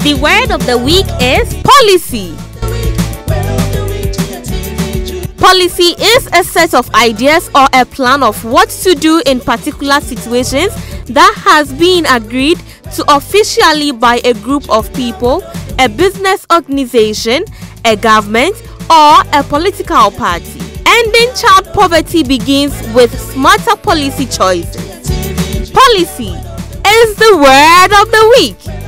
The word of the week is policy. Policy is a set of ideas or a plan of what to do in particular situations that has been agreed to officially by a group of people, a business organization, a government, or a political party. Ending child poverty begins with smarter policy choices. Policy is the word of the week.